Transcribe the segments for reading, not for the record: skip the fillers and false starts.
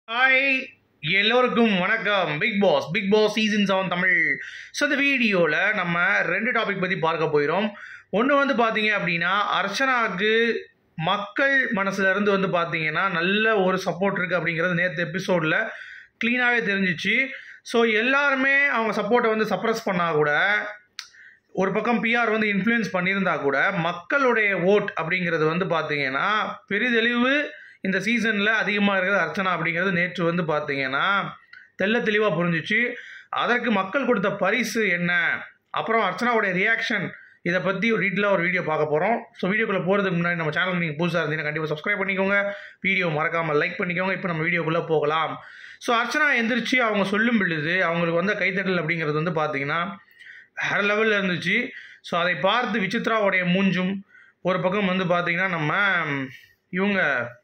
Hi எல்லோருக்கும் வணக்கம். Bigg Boss season 7 Tamil. So இந்த வீடியோவில் நம்ம 2 டாபிக் பற்றி பார்க்க போயிடும். ஒன்று வந்து பார்த்தீங்க அப்படின்னா, அர்ச்சனாவுக்கு மக்கள் மனசுலேருந்து வந்து பார்த்தீங்கன்னா நல்ல ஒரு சப்போர்ட் இருக்குது அப்படிங்கிறது நேற்று எபிசோடில் க்ளீனாகவே தெரிஞ்சிச்சு. ஸோ எல்லாருமே அவங்க சப்போர்ட்டை வந்து சப்ரஸ் பண்ணால் கூட, ஒரு பக்கம் பிஆர் வந்து இன்ஃப்ளூயன்ஸ் பண்ணியிருந்தா கூட, மக்களுடைய ஓட் அப்படிங்கிறது வந்து பார்த்தீங்கன்னா பெரிதெளிவு இந்த சீசனில் அதிகமாக இருக்கிறது அர்ச்சனா அப்படிங்கிறது நேற்று வந்து பார்த்தீங்கன்னா தெளிவாக புரிஞ்சிச்சு. அதற்கு மக்கள் கொடுத்த பரிசு என்ன, அப்புறம் அர்ச்சனாவுடைய ரியாக்ஷன், இதை பற்றி ஒரு டீட்டெயிலாக ஒரு வீடியோ பார்க்க போகிறோம். ஸோ வீடியோக்குள்ளே போகிறதுக்கு முன்னாடி நம்ம சேனல் நீங்கள் புதுசாக இருந்தீங்கன்னா கண்டிப்பாக சப்ஸ்கிரைப் பண்ணிக்கோங்க, வீடியோ மறக்காமல் லைக் பண்ணிக்கோங்க. இப்போ நம்ம வீடியோக்குள்ளே போகலாம். ஸோ அர்ச்சனா எந்திரிச்சு அவங்க சொல்லும் பொழுது அவங்களுக்கு வந்த கைத்தட்டல் அப்படிங்கிறது வந்து பார்த்தீங்கன்னா வேறு லெவலில் இருந்துச்சு. ஸோ அதை பார்த்து விசித்ராவுடைய மூஞ்சும், ஒரு பக்கம் வந்து பார்த்திங்கன்னா நம்ம இவங்க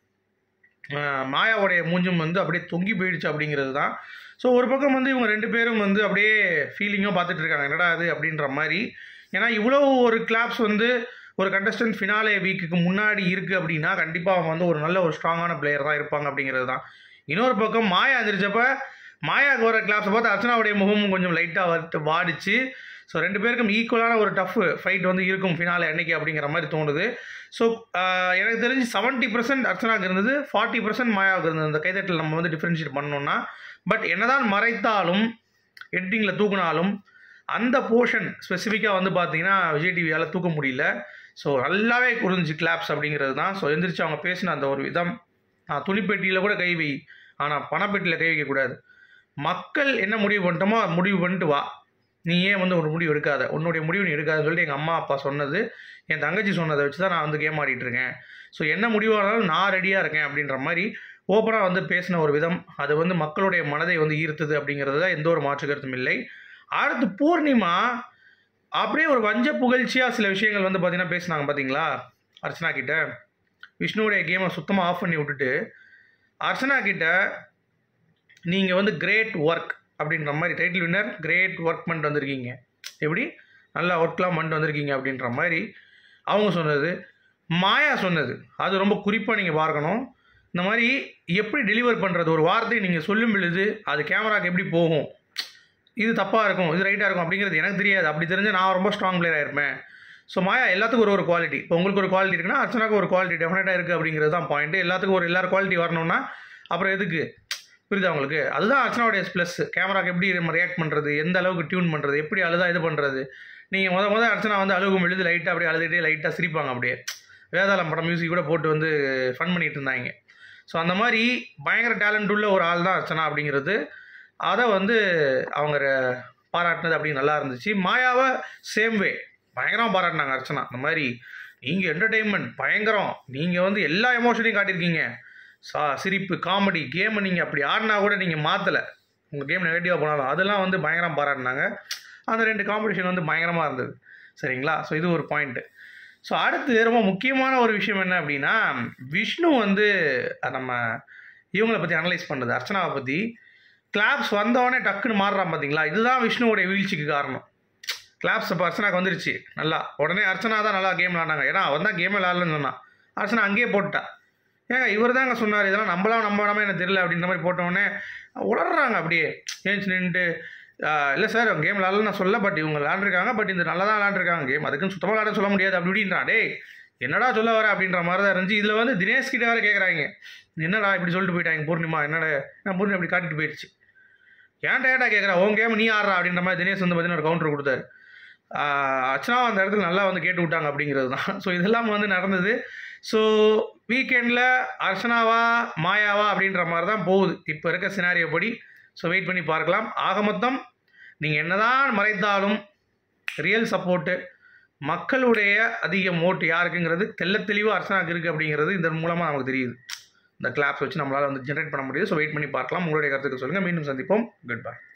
மாயாவுடைய மூஞ்சும் வந்து அப்படியே தொங்கி போயிடுச்சு அப்படிங்கிறது தான். ஸோ ஒரு பக்கம் வந்து இவங்க 2 பேரும் வந்து அப்படியே ஃபீலிங்காக பார்த்துட்டு இருக்காங்க, என்னடா அது அப்படின்ற மாதிரி. ஏன்னா இவ்வளோ ஒரு கிளாப்ஸ் வந்து ஒரு கண்டஸ்டன்ட் ஃபினாலே வீக்குக்கு முன்னாடி இருக்குது அப்படின்னா கண்டிப்பாக அவங்க வந்து ஒரு நல்ல ஒரு ஸ்ட்ராங்கான பிளேயர் தான் இருப்பாங்க அப்படிங்கிறது தான். இன்னொரு பக்கம் மாயா எந்திரிச்சப்போ மாயாவுக்கு வர கிளாப்ஸை பார்த்து அர்ச்சனாவுடைய முகமும் கொஞ்சம் லைட்டாக வாடிச்சு. ஸோ 2 பேருக்கும் ஈக்குவலான ஒரு டஃப் ஃபைட் வந்து இருக்கும் ஃபினாலே அன்னைக்கு அப்படிங்கிற மாதிரி தோணுது. ஸோ எனக்கு தெரிஞ்சு 70% அர்ச்சனாவுக்கு இருந்தது, 40% மாயாவுக்கு இருந்தது. அந்த கைதட்டில் நம்ம வந்து டிஃப்ரென்ஷியேட் பண்ணோம்னா, பட் என்னதான் மறைத்தாலும் எடிட்டிங்கில் தூக்குனாலும் அந்த போர்ஷன் ஸ்பெசிஃபிக்காக வந்து பார்த்தீங்கன்னா விஜய் டிவியால் தூக்க முடியல. ஸோ நல்லாவே புரிஞ்சிச்சு கிளாப்ஸ் அப்படிங்கிறது தான். ஸோ எந்திரிச்சு அவங்க பேசின அந்த ஒரு விதம், நான் துணிப்பெட்டியில் கூட கை வை, ஆனால் பணப்பெட்டியில் கை வைக்கக்கூடாது. மக்கள் என்ன முடிவு பண்ணிட்டோமோ முடிவு பண்ணிட்டு வா, நீ ஏன் வந்து ஒரு முடிவு எடுக்காத, உன்னுடைய முடிவு நீ எடுக்காதுன்னு சொல்லிட்டு எங்கள் அம்மா அப்பா சொன்னது, என் தங்கச்சி சொன்னதை வச்சு தான் நான் வந்து கேம் ஆடிட்டு இருக்கேன். ஸோ என்ன முடிவாக இருந்தாலும் நான் ரெடியாக இருக்கேன் அப்படின்ற மாதிரி ஓப்பனாக வந்து பேசின ஒரு விதம், அது வந்து மக்களுடைய மனதை வந்து ஈர்த்தது அப்படிங்கிறதுல எந்த ஒரு மாற்று கருத்தும் இல்லை. அடுத்து பூர்ணிமா அப்படியே ஒரு வஞ்ச புகழ்ச்சியாக சில விஷயங்கள் வந்து பார்த்தீங்கன்னா பேசினாங்க பார்த்தீங்களா அர்ச்சனா கிட்ட. விஷ்ணுவுடைய கேமை சுத்தமாக ஆஃப் பண்ணி விட்டுட்டு அர்ச்சனா கிட்ட நீங்கள் வந்து கிரேட் ஒர்க் அப்படின்ற மாதிரி, டைட்டில் வின்னர் கிரேட் ஒர்க் பண்ணிட்டு வந்திருக்கீங்க, எப்படி நல்லா ஒர்க்லாம் பண்ணிட்டு வந்திருக்கீங்க அப்படின்ற மாதிரி அவங்க சொன்னது. மாயா சொன்னது அது ரொம்ப குறிப்பாக நீங்கள் பார்க்கணும். இந்த மாதிரி எப்படி டெலிவர் பண்ணுறது, ஒரு வார்த்தை நீங்கள் சொல்லும் பொழுது அது கேமராக்கு எப்படி போகும், இது தப்பாக இருக்கும் இது ரைட்டாக இருக்கும் அப்படிங்கிறது எனக்கு தெரியாது. அப்படி தெரிஞ்சு நான் ரொம்ப ஸ்ட்ராங் பிளேயராக இருப்பேன். ஸோ மாயா எல்லாத்துக்கும் ஒரு குவாலிட்டி, இப்போ உங்களுக்கு ஒரு குவாலிட்டி இருக்குன்னா அர்ச்சனாக்கு ஒரு குவாலிட்டி டெஃபினட்டாக இருக்குது அப்படிங்கிறது தான் பாயிண்ட்டு. எல்லாத்துக்கும் எல்லாரும் குவாலிட்டி வரணும்னா அப்புறம் எதுக்கு, புரியுது அவங்களுக்கு? அதுதான் அர்ச்சனாவுடைய ப்ளஸ். கேமராக்கு எப்படி நம்ம ரியாக்ட் பண்ணுறது, எந்த அளவுக்கு டியூன் பண்ணுறது, எப்படி அழுதா இது பண்ணுறது. நீங்கள் முத அர்ச்சனா வந்து அழுகும் எழுது லைட்டாக அப்படியே அழுதுகிட்டே லைட்டாக சிரிப்பாங்க, அப்படியே வேதாளம் படம் மியூசிக் கூட போட்டு வந்து ஃபன் பண்ணிகிட்டு இருந்தாங்க. ஸோ அந்த மாதிரி பயங்கர டேலண்ட் உள்ள ஒரு ஆள் தான் அர்ச்சனா அப்படிங்கிறது. அதை வந்து அவங்க பாராட்டினது அப்படி நல்லா இருந்துச்சு. மாயாவை சேம் வே பயங்கரமாக பாராட்டினாங்க அர்ச்சனா. இந்த மாதிரி நீங்கள் என்டர்டெயின்மெண்ட் பயங்கரம், நீங்கள் வந்து எல்லா எமோஷனையும் காட்டியிருக்கீங்க, சிரிப்பு காமெடி கேமை நீங்கள் அப்படி ஆடினா கூட நீங்கள் மாற்றலை, உங்கள் கேம் நெகட்டிவாக போனாலும் அதெல்லாம் வந்து பயங்கரமாக பாராட்டினாங்க. அந்த 2 காம்படிஷன் வந்து பயங்கரமாக இருந்தது, சரிங்களா? ஸோ இது ஒரு பாயிண்ட்டு. ஸோ அடுத்து ரொம்ப முக்கியமான ஒரு விஷயம் என்ன அப்படின்னா, விஷ்ணு வந்து நம்ம இவங்களை பற்றி அனலைஸ் பண்ணுறது, அர்ச்சனாவை பற்றி. கிளாப்ஸ் வந்தவொடனே டக்குன்னு மாறுறான் பார்த்தீங்களா, இதுதான் விஷ்ணுவோடைய வீழ்ச்சிக்கு காரணம். கிளாப்ஸ் இப்போ அர்ச்சனாக்கு வந்துருச்சு நல்லா, உடனே அர்ச்சனா தான் நல்லா கேம் விளாண்டாங்க. ஏன்னா அவன் தான் கேமே விளாட்லன்னு சொன்னான், அர்ச்சனா அங்கேயே போட்டா. ஏங்க இவர் தாங்க சொன்னார் இதெல்லாம் நம்பலாமா எனக்கு தெரியல அப்படின்ற மாதிரி போட்டோடனே உளர்றாங்க அப்படியே ஏஞ்சி நின்றுட்டு. இல்லை சார் கேம் விளாட்ல நான் சொல்ல, பட் இவங்க விளாண்டுருக்காங்க, பட் இந்த நல்லா தான் விளாண்டுருக்காங்க கேம், அதுக்குன்னு சுத்தமாக விளாட சொல்ல முடியாது அப்படி இப்படின்றான். டே என்னடா சொல்ல வர அப்படின்ற மாதிரி தான் இருந்துச்சு. இதில் வந்து தினேஷ் கிட்ட வேறு கேட்குறாங்க, என்னடா இப்படி சொல்லிட்டு போயிட்டாங்க பூர்ணிமா, என்னடா நான் பூர்ணிமா அப்படி காட்டிட்டு போயிடுச்சு, ஏன்டா கேட்குறா உன் கேம் நீ ஆடுறா அப்படின்ற மாதிரி தினேஷ் வந்து பார்த்தீங்கன்னா ஒரு கவுண்டர் கொடுத்தாரு. அர்ச்சனா அந்த இடத்துல நல்லா வந்து கேட்டு விட்டாங்க அப்படிங்கிறது தான். ஸோ இதெல்லாம் வந்து நடந்தது. ஸோ வீக்கெண்டில் அர்ச்சனாவா மாயாவா அப்படின்ற மாதிரி தான் போகுது இப்போ இருக்க சினாரியோ படி. ஸோ வெயிட் பண்ணி பார்க்கலாம். ஆக மொத்தம் நீங்கள் என்னதான் மறைத்தாலும் ரியல் சப்போர்ட்டு மக்களுடைய அதிக ஓட்டு யாருக்குங்கிறது தெளிவாக அர்ச்சனாவுக்கு இருக்குது அப்படிங்கிறது இந்த மூலமாக நமக்கு தெரியுது. இந்த கிளாப்ஸ் வச்சு நம்மளால் வந்து ஜென்ரேட் பண்ண முடியுது. ஸோ வெயிட் பண்ணி பார்க்கலாம். உங்களுடைய கருத்துக்கு சொல்லுங்கள். மீண்டும் சந்திப்போம். Good by.